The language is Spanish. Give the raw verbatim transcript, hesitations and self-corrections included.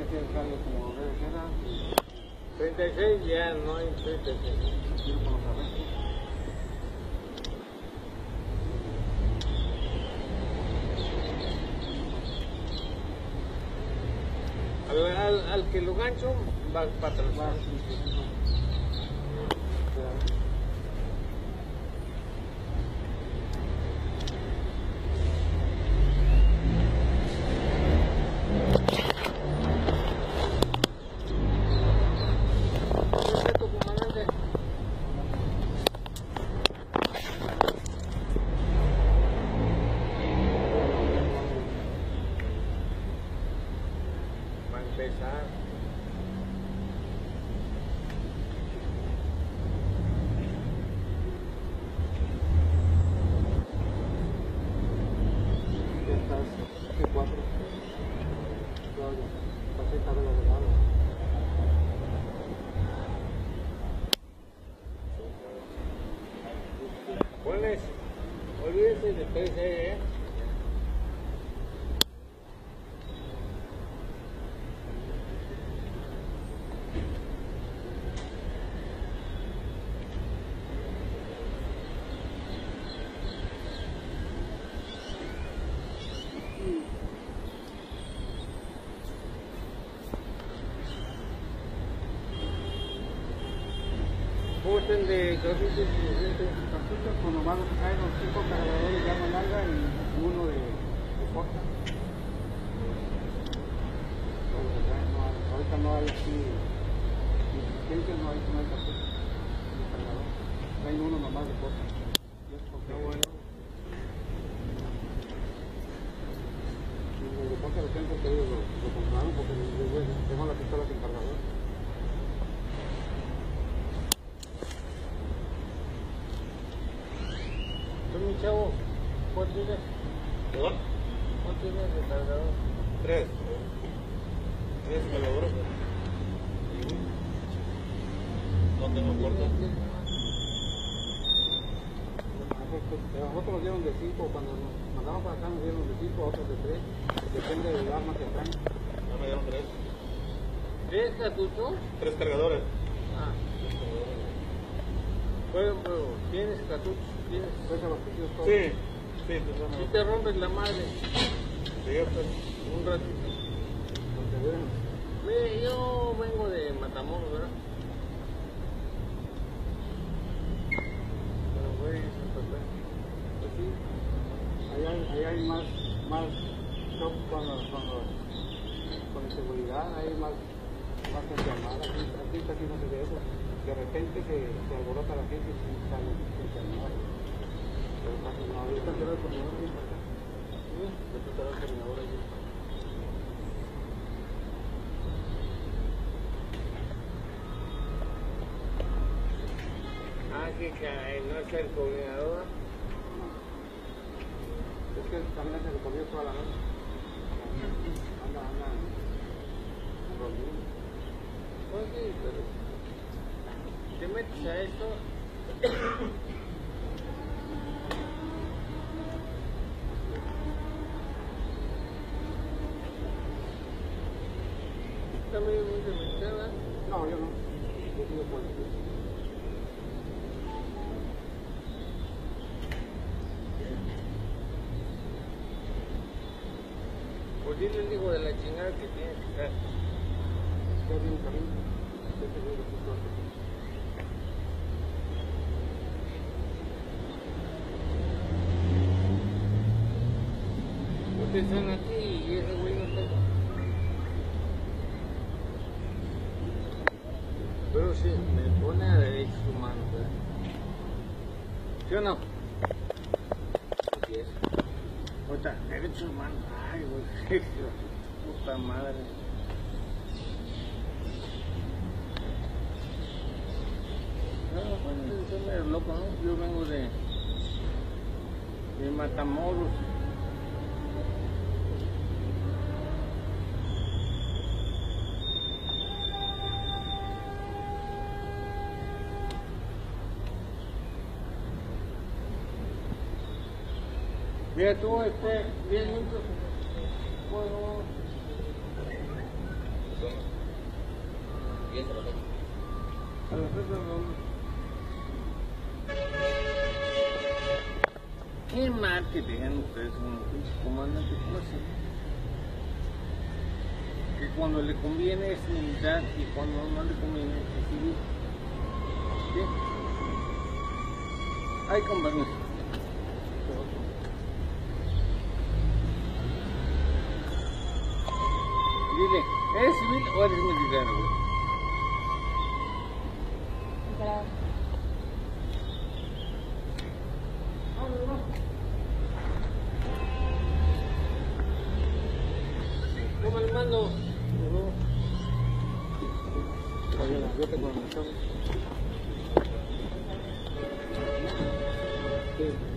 que salga como debe ser. treinta y seis ya no hay treinta y seis. Quiero por los arrestos. Al, al, al que lo gancho va para atrás. Va, sí, sí, sí. Empezar. Ya estás G cuatro. Claudia, tarjeta de la velada. Pones, olvídese de P C, ¿eh? Gusten de cartuchos y Cartuchos con nomás los que traen los cinco cargadores de arma larga y uno de, de corta. Todo lo que traen, no hay, ahorita no hay así insistencias, no hay, no hay cartuchos de cargador. Traen uno nomás de corta. Y es porque está bueno. Y los de corta de centro que ellos lo, lo compraron porque les dejan la pistola sin cargador. Mi chavo, ¿cuánto tienes? ¿Perdón? ¿Cuánto tienes de cargador? Tres. Tres cargadores. No tengo corto. Nosotros nos dieron de cinco, cuando nos mandamos para acá nos dieron de cinco, otros de tres. Depende del arma que traen. Ya me dieron tres. ¿Tres cartuchos? Tres cargadores. Ah. Bueno, pero tienes cartuchos, tienes. Pues a los pisos todos. Sí, sí, pues Si bueno. te rompes la madre, Sí, pues. un ratito. Donde ven. Mire, yo vengo de Matamoros, ¿verdad? Pero güey, es un papel. Pues sí, ahí hay, ahí hay más, más shock con los, con los, con la seguridad, hay más, más gente armada, aquí, aquí casi no se ve eso. De repente se, se alborota la gente y sale gente armada. Pero casi no, ahorita quedó el coordinador bien para acá. Después quedó el coordinador allí. Ah, que cae, no es el coordinador. Es que también se recorrió toda la noche. Anda, anda, dormido. Pues sí, pero te metes a esto. También muy delicada. No, yo no. Yo sigo policía. Pues dile el hijo de la chingada que tiene que estar. Ya viene un camino. Yo te digo que todo. Ustedes están aquí y ese güey no está. Pero sí, me pone a derechos humanos, ¿verdad? ¿Sí o no? Así es. Ahorita, derechos humanos. Ay, güey, puta madre. No, bueno, soy medio loco, ¿no? Yo vengo de, de Matamoros. Mira tú, este, bien limpio. Bueno, personas. Y eso, a las otras no. Qué mal que tengan ustedes un comandante como ese. Que cuando le conviene es militar y cuando no le conviene es civil. ¿Sí? Ay, con permiso. Dile, ¿eres civil o eres militar, güey? Toma el mando. Yo te conozco. Sí.